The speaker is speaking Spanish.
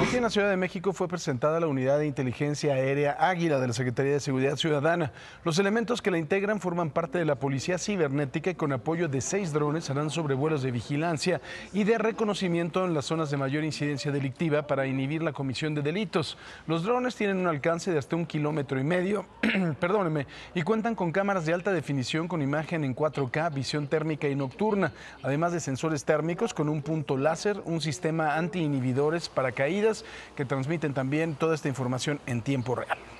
Aquí en la Ciudad de México fue presentada la Unidad de Inteligencia Aérea Águila de la Secretaría de Seguridad Ciudadana. Los elementos que la integran forman parte de la Policía Cibernética y con apoyo de 6 drones harán sobrevuelos de vigilancia y de reconocimiento en las zonas de mayor incidencia delictiva para inhibir la comisión de delitos. Los drones tienen un alcance de hasta 1,5 kilómetros, perdónenme, y cuentan con cámaras de alta definición con imagen en 4K, visión térmica y nocturna, además de sensores térmicos con un punto láser, un sistema anti-inhibidores para caídas que transmiten también toda esta información en tiempo real.